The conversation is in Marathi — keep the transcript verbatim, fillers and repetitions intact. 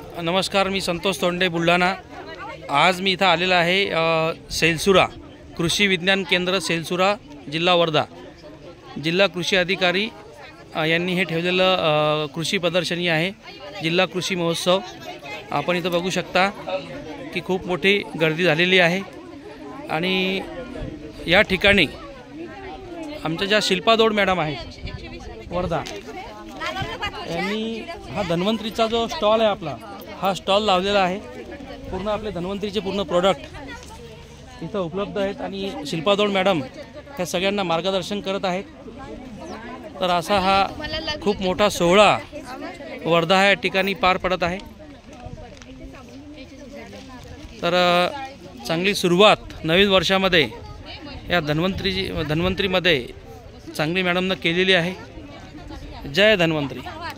नमस्कार, मी संतोष तोंडे, बुलढाणा। आज मी इथं आलेला आहे सेलसुरा कृषी विज्ञान केंद्र, सेलसुरा, जिल्हा वर्धा। जिल्हा कृषी अधिकारी यांनी हे ठेवलेलं कृषी प्रदर्शनी आहे, जिल्हा कृषी महोत्सव। आपण इथं बघू शकता की खूप मोठी गर्दी झालेली आहे आणि या ठिकाणी आमच्या ज्या शिल्पा दौड मॅडम आहेत वर्धा, यांनी हा धन्वंतरीचा जो स्टॉल आहे आपला, हा स्टॉल लावलेला आहे। पूर्ण आपले धन्वंतरीचे पूर्ण प्रोडक्ट इथं उपलब्ध आहेत आणि शिल्पा दौड मॅडम ह्या सगळ्यांना मार्गदर्शन करत आहेत। तर असा हा खूप मोठा सोहळा वर्धा या ठिकाणी पार पडत आहे। तर चांगली सुरुवात नवीन वर्षामध्ये या धन्वंतरी धन्वंतरीमध्ये चांगली मॅडमनं केलेली आहे। जय धन्वंतरी।